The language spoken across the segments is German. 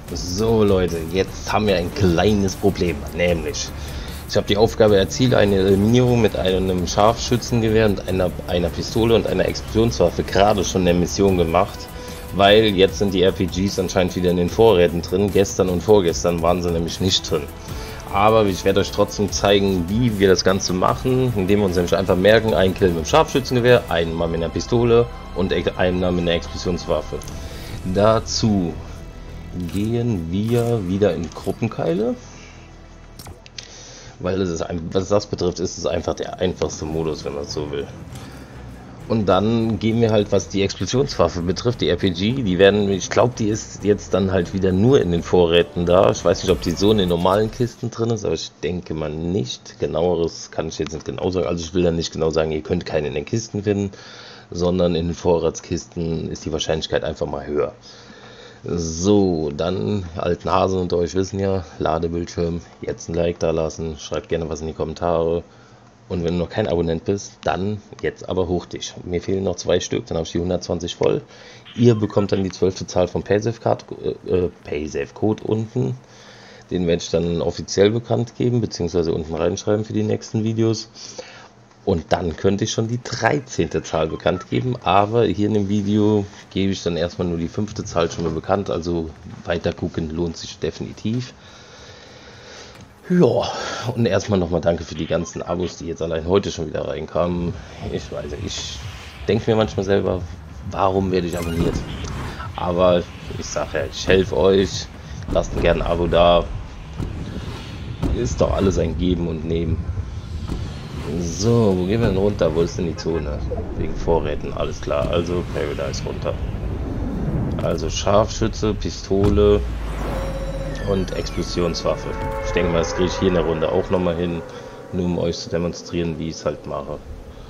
So Leute, jetzt haben wir ein kleines Problem, nämlich ich habe die Aufgabe erzielt, eine Eliminierung mit einem Scharfschützengewehr und einer Pistole und einer Explosionswaffe gerade schon in der Mission gemacht, weil jetzt sind die RPGs anscheinend wieder in den Vorräten drin. Gestern und vorgestern waren sie nämlich nicht drin. Aber ich werde euch trotzdem zeigen, wie wir das Ganze machen, indem wir uns nämlich einfach merken, einen Kill mit dem Scharfschützengewehr, einmal mit einer Pistole und einmal mit einer Explosionswaffe. Dazu gehen wir wieder in Gruppenkeile, weil es ist, was das betrifft, ist es einfach der einfachste Modus, wenn man so will. Und dann gehen wir halt, was die Explosionswaffe betrifft, die RPG, die werden, ich glaube, die ist jetzt dann halt wieder nur in den Vorräten da. Ich weiß nicht, ob die so in den normalen Kisten drin ist, aber ich denke mal nicht. Genaueres kann ich jetzt nicht genau sagen. Also ich will dann nicht genau sagen, ihr könnt keine in den Kisten finden, sondern in den Vorratskisten ist die Wahrscheinlichkeit einfach mal höher. So, dann, alten Hasen unter euch wissen ja, Ladebildschirm, jetzt ein Like da lassen, schreibt gerne was in die Kommentare. Und wenn du noch kein Abonnent bist, dann jetzt aber hoch dich. Mir fehlen noch 2 Stück, dann habe ich die 120 voll. Ihr bekommt dann die 12. Zahl vom Paysafe-Code unten. Den werde ich dann offiziell bekannt geben, beziehungsweise unten reinschreiben für die nächsten Videos. Und dann könnte ich schon die 13. Zahl bekannt geben, aber hier in dem Video gebe ich dann erstmal nur die 5. Zahl schon mal bekannt, also weiter gucken lohnt sich definitiv. Ja, und erstmal nochmal danke für die ganzen Abos, die jetzt allein heute schon wieder reinkamen. Ich weiß, ich denke mir manchmal selber, warum werde ich abonniert? Aber ich sage ja, ich helfe euch, lasst mir gerne ein Abo da. Ist doch alles ein Geben und Nehmen. So, wo gehen wir denn runter? Wo ist denn die Zone? Wegen Vorräten, alles klar. Also Paradise runter. Also Scharfschütze, Pistole und Explosionswaffe. Ich denke mal, das kriege ich hier in der Runde auch nochmal hin, nur um euch zu demonstrieren, wie ich es halt mache.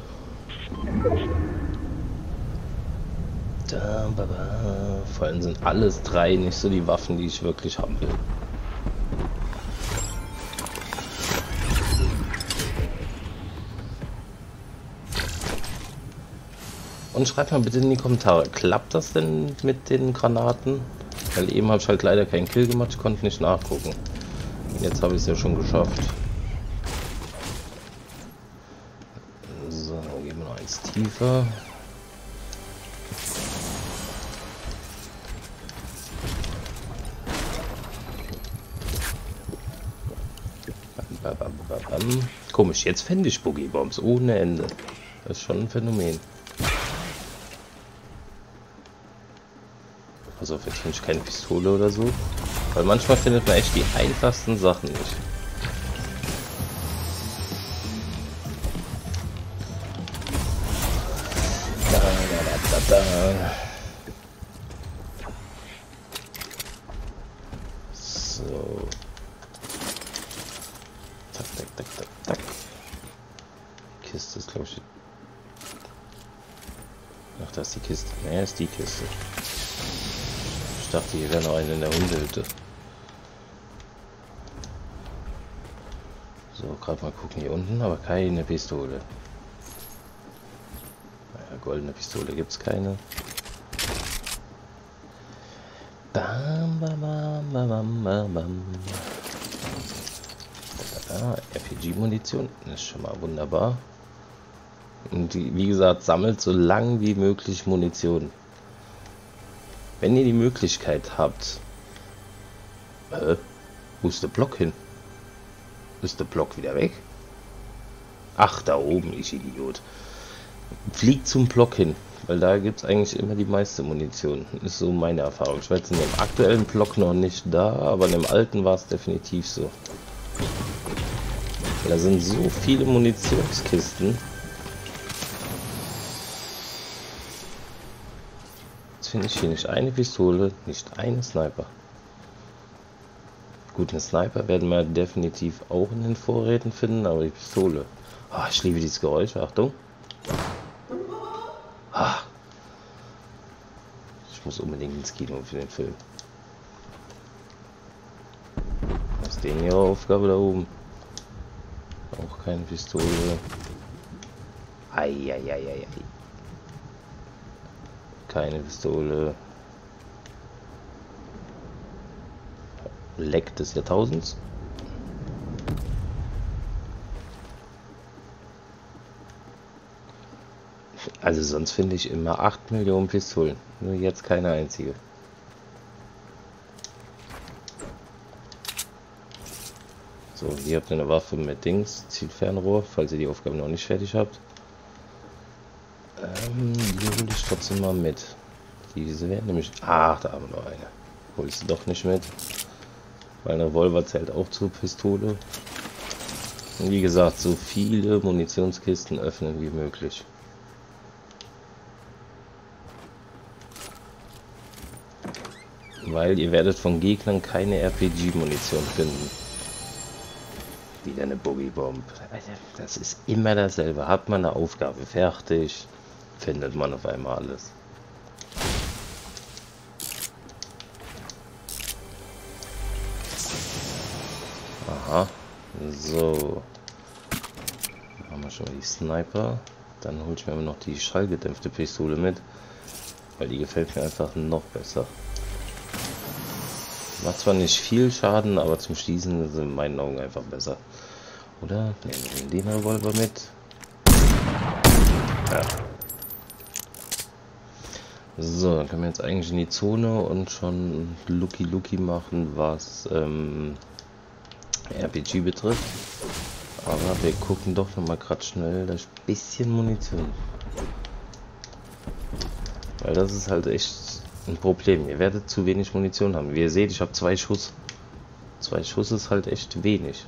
Vor allem sind alles 3 nicht so die Waffen, die ich wirklich haben will. Und schreibt mal bitte in die Kommentare, klappt das denn mit den Granaten? Weil eben habe ich halt leider keinen Kill gemacht, ich konnte nicht nachgucken. Jetzt habe ich es ja schon geschafft. So, gehen wir noch eins tiefer. Komisch, jetzt fände ich Boogie-Bombs ohne Ende. Das ist schon ein Phänomen. Also jetzt finde ich keine Pistole oder so. Weil manchmal findet man echt die einfachsten Sachen nicht. So. Tak, tak, tak, tak, tak. Kiste ist, glaube ich. Ach, da ist die Kiste. Naja, ist die Kiste. Ich dachte, hier wäre noch eine in der Hundehütte. So, gerade mal gucken hier unten, aber keine Pistole. Naja, goldene Pistole gibt es keine. Bam, bam, bam, bam, bam, bam. RPG-Munition ist schon mal wunderbar. Und die, wie gesagt, sammelt so lang wie möglich Munition. Wenn ihr die Möglichkeit habt. Wo ist der Block hin? Ist der Block wieder weg? Ach, da oben, ich Idiot. Fliegt zum Block hin, weil da gibt es eigentlich immer die meiste Munition. Ist so meine Erfahrung. Ich weiß in dem aktuellen Block noch nicht da, aber in dem alten war es definitiv so. Da sind so viele Munitionskisten. Jetzt finde ich hier nicht eine Pistole, nicht eine Sniper. Gut, eine Sniper werden wir definitiv auch in den Vorräten finden, aber die Pistole. Oh, ich liebe dieses Geräusch, Achtung. Ah. Ich muss unbedingt ins Kino für den Film. Was ist denn ihre Aufgabe da oben? Auch keine Pistole. Eieieiei. Keine Pistole. Leck des Jahrtausends. Also sonst finde ich immer 8 Millionen Pistolen. Nur jetzt keine einzige. So, hier habt ihr eine Waffe mit Dings, Zielfernrohr, falls ihr die Aufgabe noch nicht fertig habt. Die hole ich trotzdem mal mit. Diese werden nämlich... Ach, da haben wir noch eine. Holst du doch nicht mit. Weil ein Revolver zählt auch zur Pistole. Und wie gesagt, so viele Munitionskisten öffnen wie möglich. Weil ihr werdet von Gegnern keine RPG-Munition finden. Wieder eine Boogie-Bomb. Das ist immer dasselbe. Hat man eine Aufgabe fertig, findet man auf einmal alles. Aha. So. Dann haben wir schon mal die Sniper. Dann hole ich mir noch die schallgedämpfte Pistole mit. Weil die gefällt mir einfach noch besser. Macht zwar nicht viel Schaden, aber zum Schießen sind in meinen Augen einfach besser. Oder? Nehmen wir den Revolver mit. Ja. So, dann können wir jetzt eigentlich in die Zone und schon Lucky machen, was RPG betrifft. Aber wir gucken doch noch mal gerade schnell das bisschen Munition. Weil das ist halt echt ein Problem. Ihr werdet zu wenig Munition haben. Wie ihr seht, ich habe 2 Schuss. 2 Schuss ist halt echt wenig.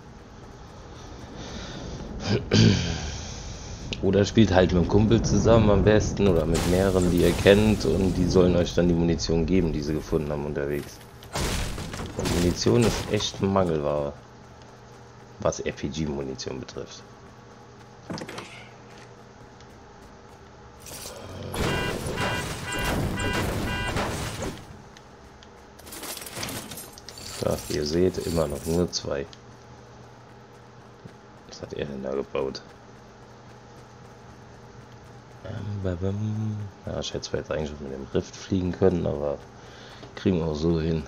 Oder spielt halt mit einem Kumpel zusammen am besten oder mit mehreren, die ihr kennt, und die sollen euch dann die Munition geben, die sie gefunden haben unterwegs. Und Munition ist echt Mangelware, was RPG-Munition betrifft. Ja, wie ihr seht, immer noch nur 2. Was hat er denn da gebaut? Ja, ich hätte zwar jetzt eigentlich mit dem Rift fliegen können, aber kriegen wir auch so hin.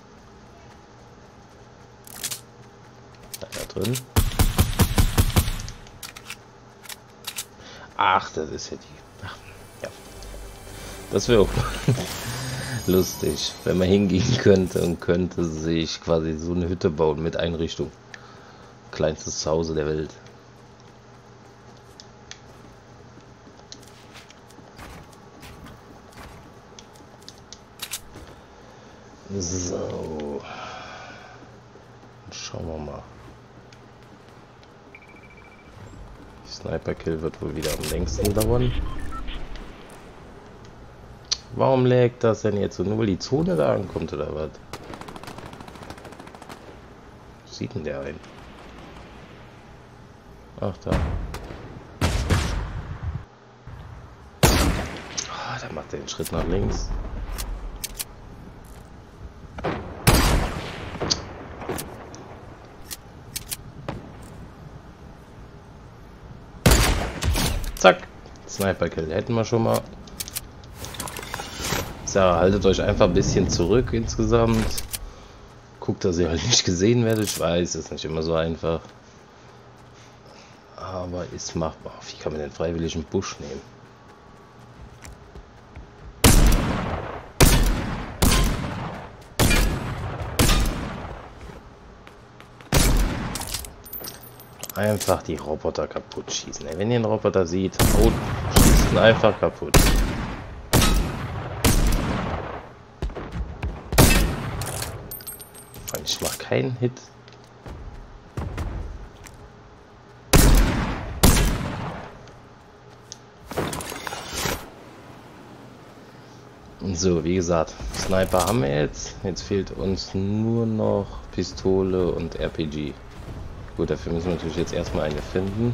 Da drin. Ach, das ist ja die... Ach, ja. Das wäre auch lustig, wenn man hingehen könnte und könnte sich quasi so eine Hütte bauen mit Einrichtung. Kleinstes Zuhause der Welt. So. Schauen wir mal. Die Sniper-Kill wird wohl wieder am längsten dauern. Warum lägt das denn jetzt so? Nur weil die Zone da ankommt oder was? Wo sieht denn der ein? Ach, da. Ah, der macht den Schritt nach links. Zack. Sniper-Kill hätten wir schon mal. Ja, haltet euch einfach ein bisschen zurück insgesamt. Guckt, dass ihr halt nicht gesehen werdet. Ich weiß, ist nicht immer so einfach. Aber ist machbar. Wie kann man den freiwilligen Busch nehmen? Einfach die Roboter kaputt schießen. Ey, wenn ihr einen Roboter seht, schießt ihn einfach kaputt. Ich mache keinen Hit. So, wie gesagt, Sniper haben wir jetzt. Jetzt fehlt uns nur noch Pistole und RPG. Gut, dafür müssen wir natürlich jetzt erstmal eine finden.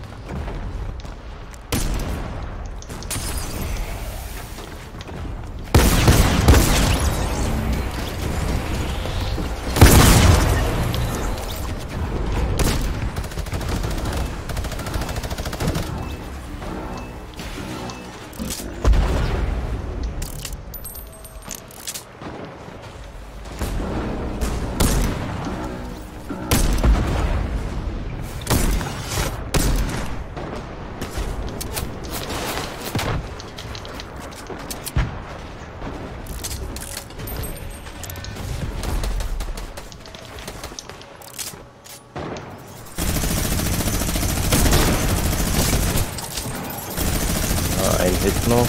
noch.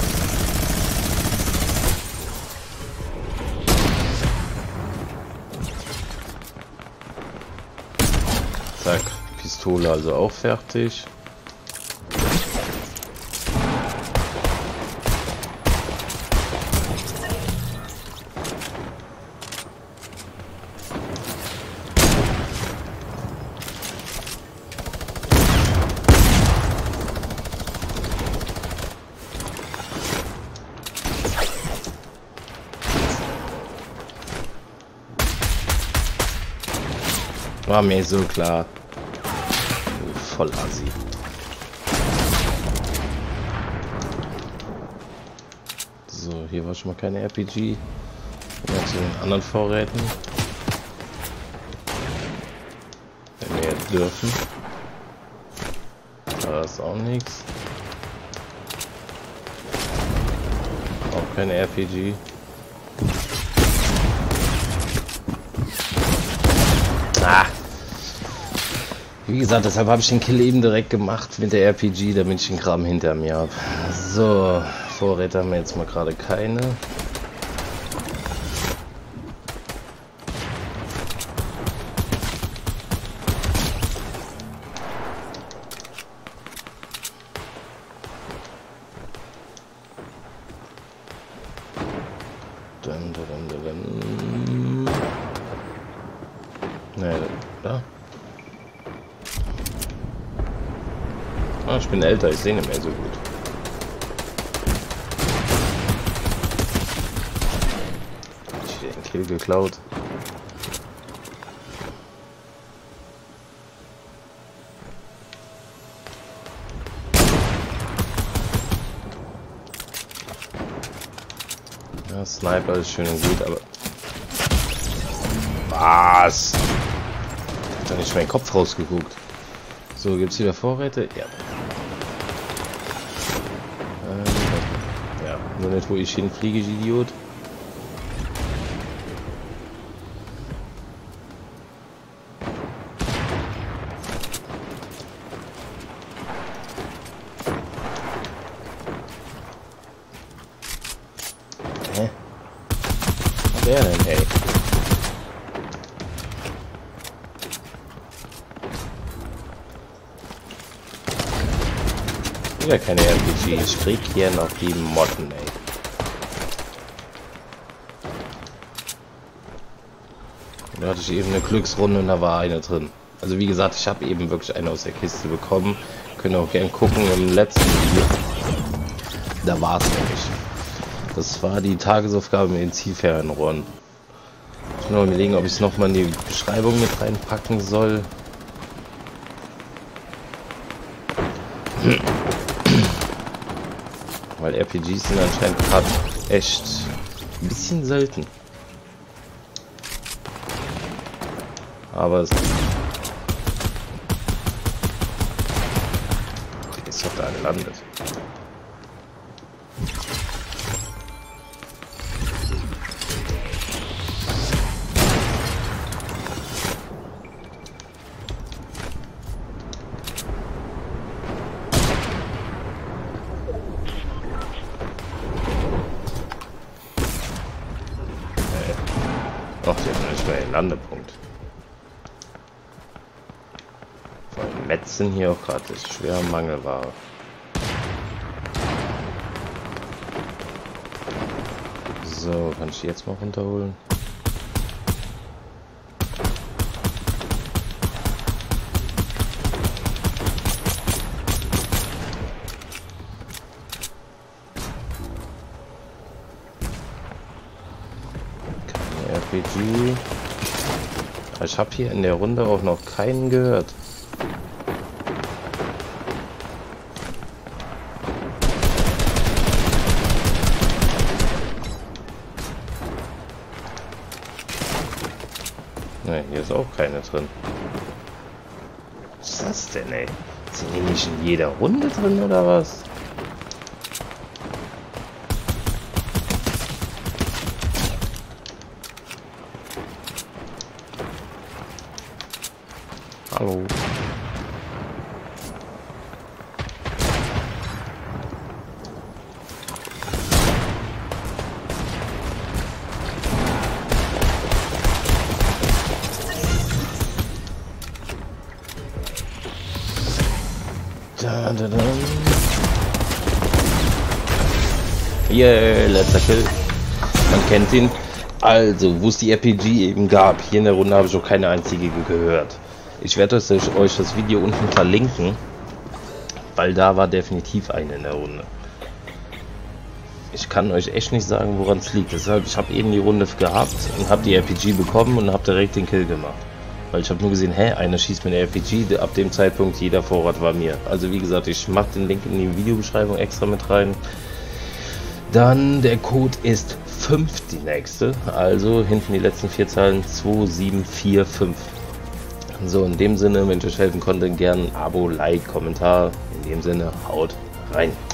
Zack, Pistole also auch fertig. War mir so klar. Voll assi. So, hier war schon mal keine RPG. Ja, zu den anderen Vorräten. Wenn wir jetzt dürfen. Da ist auch nichts. Auch keine RPG. Ah. Wie gesagt, deshalb habe ich den Kill eben direkt gemacht mit der RPG, damit ich den Kram hinter mir habe. So, Vorräte haben wir jetzt mal gerade keine. Ne, da. Ah, ich bin älter, ich sehe nicht mehr so gut. Ich habe den Kill geklaut. Ja, Sniper ist schön und gut, aber... Was? Ich hab da nicht meinen Kopf rausgeguckt. So, gibt's wieder Vorräte? Ja. Ja, nur nicht, wo ich hinfliege, ich Idiot. Hä? Was der denn, ey? Wieder keine RPG, ich krieg hier noch die Motten, ey. Da hatte ich eben eine Glücksrunde und da war eine drin. Also wie gesagt, ich habe eben wirklich eine aus der Kiste bekommen. Könnt ihr auch gerne gucken im letzten Video. Da war es nämlich. Das war die Tagesaufgabe mit den Zielfernrohren. Ich muss noch überlegen, ob ich es nochmal in die Beschreibung mit reinpacken soll. Weil RPGs sind anscheinend gerade echt ein bisschen selten. Aber es ist doch da gelandet. Ach, jetzt nicht mehr den Landepunkt. Vor allem Metzen hier auch gerade ist schwer Mangelware. So, kann ich die jetzt mal runterholen? RPG. Ich habe hier in der Runde auch noch keinen gehört. Ne, hier ist auch keine drin. Was ist das denn, ey? Sind die nicht in jeder Runde drin oder was? Hallo. Da, da, da. Yeah, letzter Kill. Man kennt ihn. Also, wo es die RPG eben gab, hier in der Runde habe ich auch keine einzige gehört. Ich werde euch das Video unten verlinken, weil da war definitiv eine in der Runde. Ich kann euch echt nicht sagen, woran es liegt. Deshalb, ich habe eben die Runde gehabt und habe die RPG bekommen und habe direkt den Kill gemacht. Weil ich habe nur gesehen, hä, einer schießt mit der RPG, ab dem Zeitpunkt jeder Vorrat war mir. Also wie gesagt, ich mache den Link in die Videobeschreibung extra mit rein. Dann der Code ist 5 die nächste, also hinten die letzten 4 Zahlen 2745. So, in dem Sinne, wenn ich euch helfen konnte, gerne ein Abo, Like, Kommentar. In dem Sinne, haut rein.